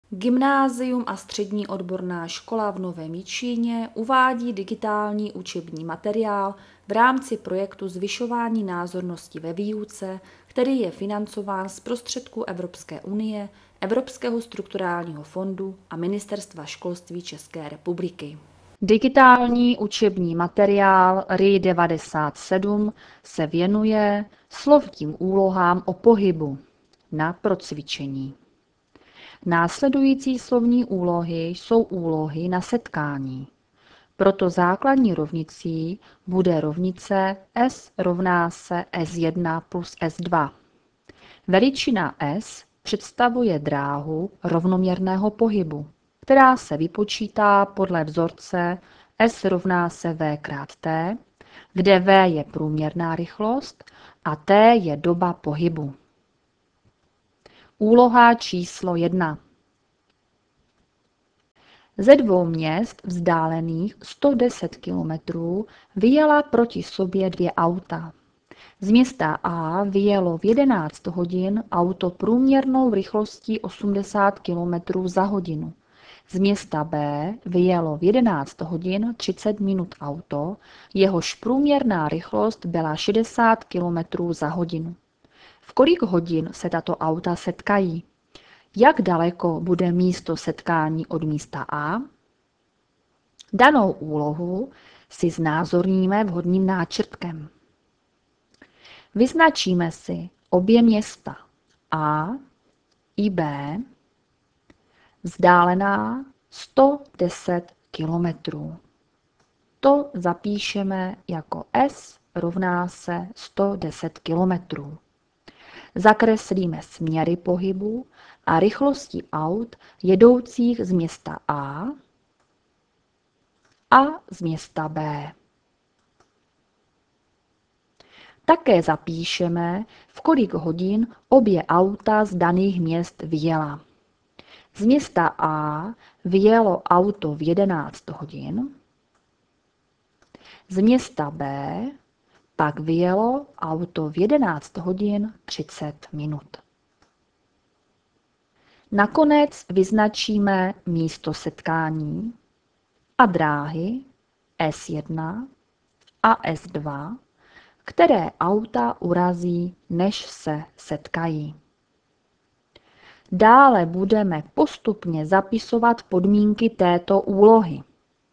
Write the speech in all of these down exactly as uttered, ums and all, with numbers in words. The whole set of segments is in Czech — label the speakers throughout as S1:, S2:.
S1: Gymnázium a střední odborná škola v Novém Jičíně uvádí digitální učební materiál v rámci projektu Zvyšování názornosti ve výuce, který je financován z prostředků Evropské unie, Evropského strukturálního fondu a Ministerstva školství České republiky. Digitální učební materiál R I devadesát sedm se věnuje slovním úlohám o pohybu na procvičení. Následující slovní úlohy jsou úlohy na setkání. Proto základní rovnicí bude rovnice S rovná se S jedna plus S dva. Veličina S představuje dráhu rovnoměrného pohybu, která se vypočítá podle vzorce S rovná se V krát T, kde V je průměrná rychlost a T je doba pohybu. Úloha číslo jedna. Ze dvou měst vzdálených sto deset kilometrů vyjela proti sobě dvě auta. Z města A vyjelo v jedenáct hodin auto průměrnou rychlostí osmdesát kilometrů za hodinu. Z města B vyjelo v jedenáct hodin třicet minut auto, jehož průměrná rychlost byla šedesát kilometrů za hodinu. V kolik hodin se tato auta setkají? Jak daleko bude místo setkání od místa A? Danou úlohu si znázorníme vhodným náčrtkem. Vyznačíme si obě města A i B, vzdálená sto deset kilometrů. To zapíšeme jako S rovná se sto deset kilometrů. Zakreslíme směry pohybu a rychlosti aut jedoucích z města A a z města B. Také zapíšeme, v kolik hodin obě auta z daných měst vyjela. Z města A vyjelo auto v jedenáct hodin, z města B pak vyjelo auto v jedenáct hodin třicet minut. Nakonec vyznačíme místo setkání a dráhy S jedna a S dva, které auta urazí, než se setkají. Dále budeme postupně zapisovat podmínky této úlohy.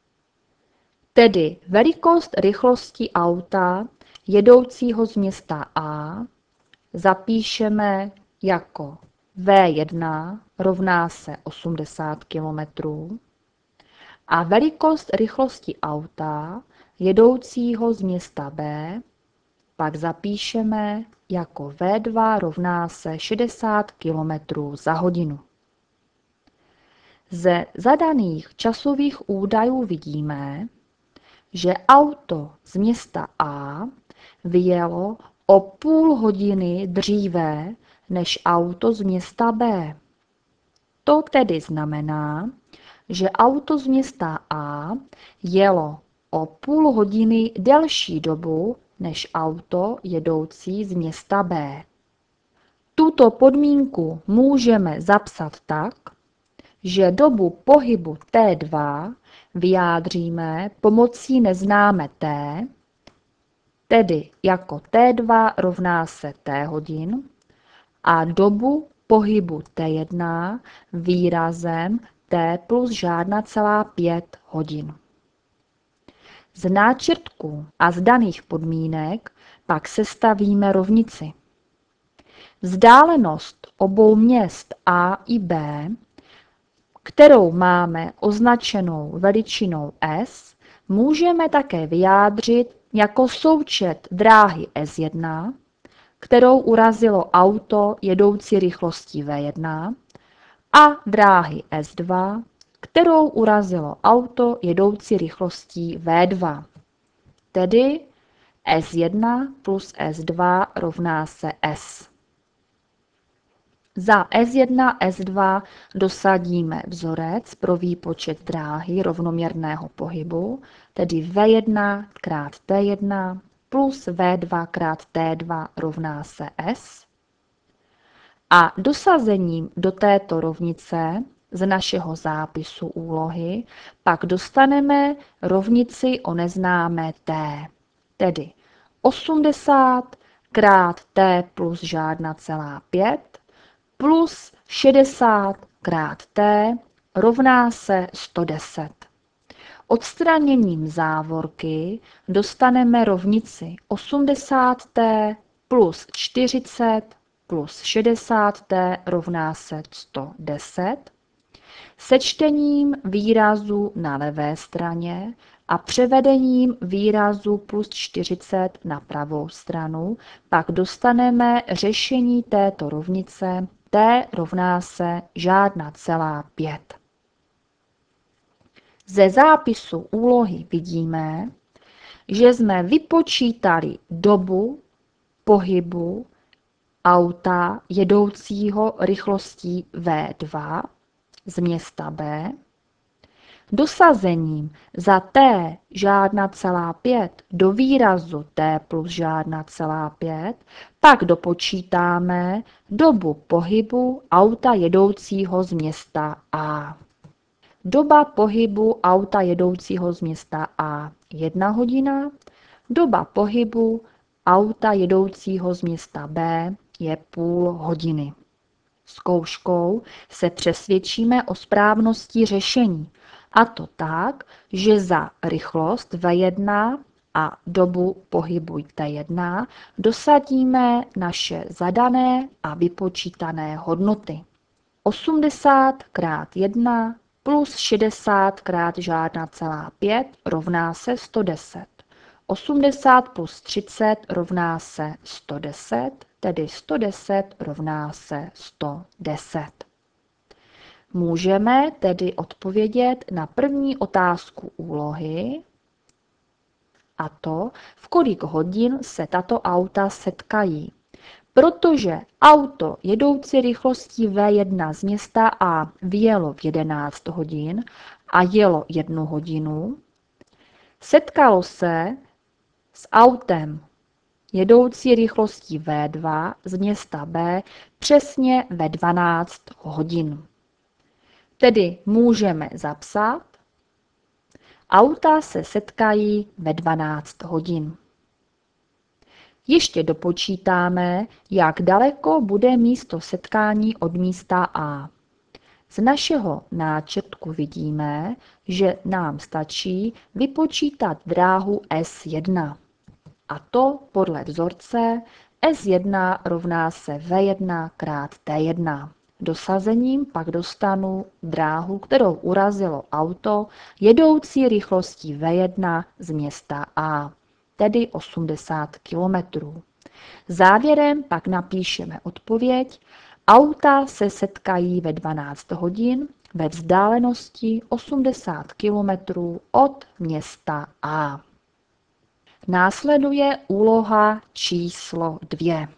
S1: Tedy velikost rychlosti auta jedoucího z města A zapíšeme jako V jedna rovná se osmdesát kilometrů a velikost rychlosti auta jedoucího z města B pak zapíšeme jako V dva rovná se šedesát kilometrů za hodinu. Ze zadaných časových údajů vidíme, že auto z města A vyjelo o půl hodiny dříve než auto z města B. To tedy znamená, že auto z města A jelo o půl hodiny delší dobu než auto jedoucí z města B. Tuto podmínku můžeme zapsat tak, že dobu pohybu T dva vyjádříme pomocí neznámé T, tedy jako T dva rovná se T hodin, a dobu pohybu T jedna výrazem T plus žádná celá pět hodin. Z náčrtku a z daných podmínek pak sestavíme rovnici. Vzdálenost obou měst A i B, kterou máme označenou veličinou S, můžeme také vyjádřit jako součet dráhy S jedna, kterou urazilo auto jedoucí rychlostí V jedna, a dráhy S dva, kterou urazilo auto jedoucí rychlostí V dva. Tedy S jedna plus S dva rovná se S. Za S jedna, S dva dosadíme vzorec pro výpočet dráhy rovnoměrného pohybu, tedy V jedna krát T jedna plus V dva krát T dva rovná se S. A dosazením do této rovnice z našeho zápisu úlohy pak dostaneme rovnici o neznámé t, tedy osmdesát krát t plus žádná celá pět plus šedesát krát t rovná se sto deset. Odstraněním závorky dostaneme rovnici osmdesát t plus čtyřicet plus šedesát t rovná se sto deset. Sečtením výrazu na levé straně a převedením výrazu plus čtyřicet na pravou stranu pak dostaneme řešení této rovnice t rovná se žádná celá pět. Ze zápisu úlohy vidíme, že jsme vypočítali dobu pohybu auta jedoucího rychlostí V dva z města B, dosazením za t žádná celá pět do výrazu t plus žádná celá pět, pak dopočítáme dobu pohybu auta jedoucího z města A. Doba pohybu auta jedoucího z města A jedna hodina, doba pohybu auta jedoucího z města B je půl hodiny. Zkouškou se přesvědčíme o správnosti řešení, a to tak, že za rychlost V jedna a dobu pohybu T jedna dosadíme naše zadané a vypočítané hodnoty. osmdesát krát jedna plus šedesát krát žádná celá pět rovná se sto deset. osmdesát plus třicet rovná se sto deset, tedy sto deset rovná se sto deset. Můžeme tedy odpovědět na první otázku úlohy, a to, v kolik hodin se tato auta setkají. Protože auto jedoucí rychlostí V jedna z města A vyjelo v jedenáct hodin a jelo jednu hodinu, setkalo se s autem jedoucí rychlostí V dva z města B přesně ve dvanáct hodin. Tedy můžeme zapsat, auta se setkají ve dvanáct hodin. Ještě dopočítáme, jak daleko bude místo setkání od místa A. Z našeho náčrtku vidíme, že nám stačí vypočítat dráhu S jedna. A to podle vzorce S jedna rovná se V jedna krát T jedna. Dosazením pak dostanu dráhu, kterou urazilo auto jedoucí rychlostí V jedna z města A, tedy osmdesát kilometrů. Závěrem pak napíšeme odpověď. Auta se setkají ve dvanáct hodin ve vzdálenosti osmdesát kilometrů od města A. Následuje úloha číslo dvě.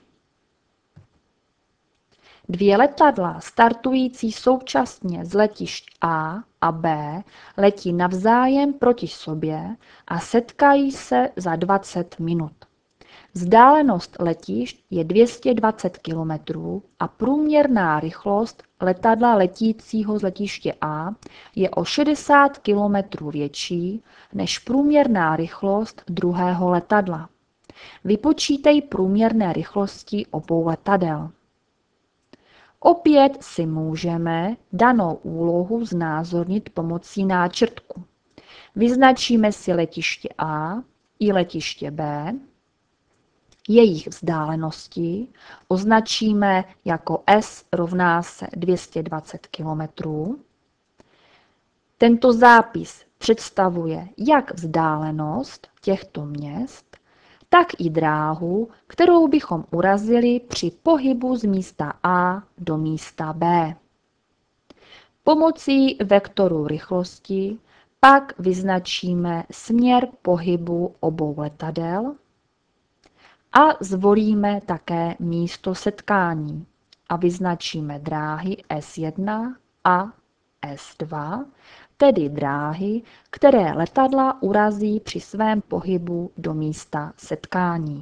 S1: Dvě letadla startující současně z letišť A a B letí navzájem proti sobě a setkají se za dvacet minut. Vzdálenost letišť je dvě stě dvacet kilometrů a průměrná rychlost letadla letícího z letiště A je o šedesát kilometrů větší než průměrná rychlost druhého letadla. Vypočítej průměrné rychlosti obou letadel. Opět si můžeme danou úlohu znázornit pomocí náčrtku. Vyznačíme si letiště A i letiště B. Jejich vzdálenosti označíme jako S rovná se dvě stě dvacet kilometrů. Tento zápis představuje jak vzdálenost těchto měst, tak i dráhu, kterou bychom urazili při pohybu z místa A do místa B. Pomocí vektoru rychlosti pak vyznačíme směr pohybu obou letadel a zvolíme také místo setkání a vyznačíme dráhy S jedna a S dva, tedy dráhy, které letadla urazí při svém pohybu do místa setkání.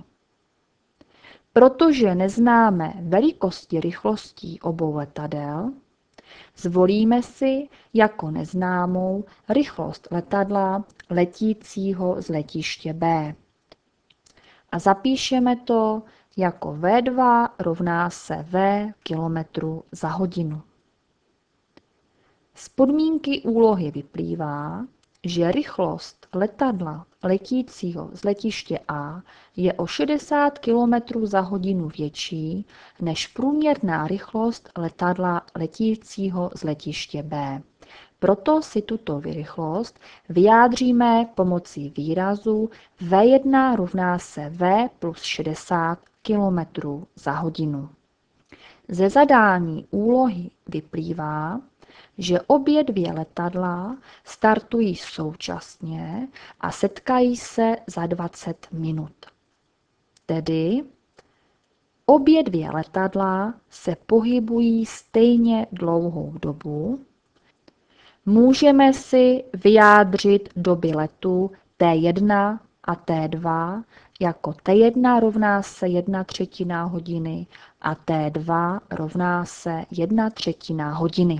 S1: Protože neznáme velikosti rychlostí obou letadel, Zvolíme si jako neznámou rychlost letadla letícího z letiště B. A zapíšeme to jako V dva rovná se V kilometrů za hodinu. Z podmínky úlohy vyplývá, že rychlost letadla letícího z letiště A je o šedesát kilometrů za hodinu větší než průměrná rychlost letadla letícího z letiště B. Proto si tuto rychlost vyjádříme pomocí výrazu V jedna rovná se V plus šedesát kilometrů za hodinu. Ze zadání úlohy vyplývá, že obě dvě letadla startují současně a setkají se za dvacet minut. Tedy obě dvě letadla se pohybují stejně dlouhou dobu. Můžeme si vyjádřit doby letu T jedna a T dva jako T jedna rovná se jedna třetina hodiny a T dva rovná se jedna třetina hodiny.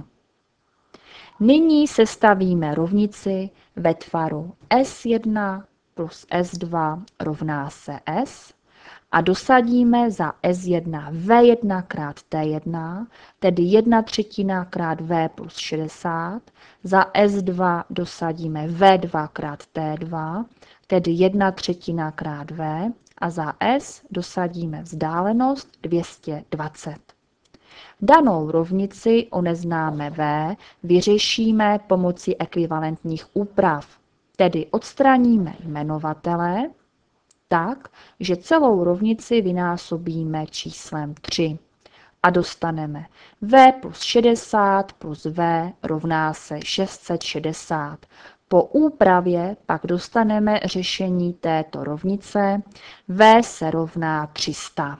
S1: Nyní sestavíme rovnici ve tvaru S jedna plus S dva rovná se S a dosadíme za S jedna V jedna krát T jedna, tedy jedna třetina krát V plus šedesát, za S dva dosadíme V dva krát T dva, tedy jedna třetina krát V a za S dosadíme vzdálenost dvě stě dvacet. Danou rovnici o neznámé V vyřešíme pomocí ekvivalentních úprav, tedy odstraníme jmenovatele tak, že celou rovnici vynásobíme číslem tři a dostaneme V plus šedesát plus V rovná se šest set šedesát. Po úpravě pak dostaneme řešení této rovnice V se rovná tři sta.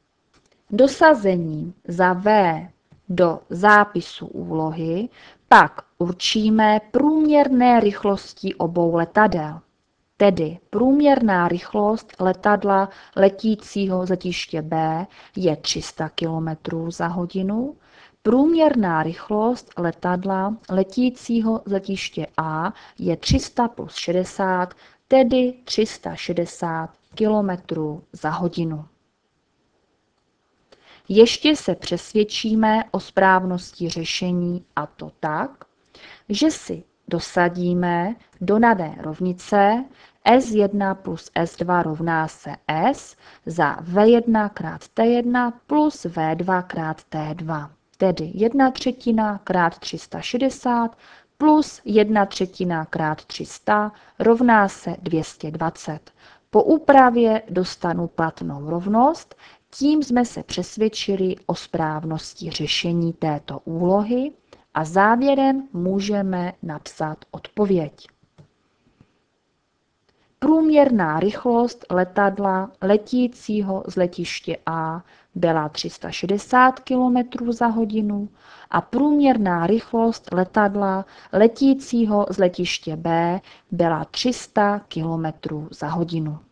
S1: Dosazením za V do zápisu úlohy pak určíme průměrné rychlosti obou letadel. Tedy průměrná rychlost letadla letícího z letiště B je tři sta kilometrů za hodinu, průměrná rychlost letadla letícího z letiště A je tři sta plus šedesát, tedy tři sta šedesát kilometrů za hodinu. Ještě se přesvědčíme o správnosti řešení, a to tak, že si dosadíme do dané rovnice S jedna plus S dva rovná se S za V jedna krát T jedna plus V dva krát T dva, tedy jedna třetina krát tři sta šedesát plus jedna třetina krát tři sta rovná se dvě stě dvacet. Po úpravě dostanu platnou rovnost, tím jsme se přesvědčili o správnosti řešení této úlohy a závěrem můžeme napsat odpověď. Průměrná rychlost letadla letícího z letiště A byla tři sta šedesát kilometrů za hodinu a průměrná rychlost letadla letícího z letiště B byla tři sta kilometrů za hodinu.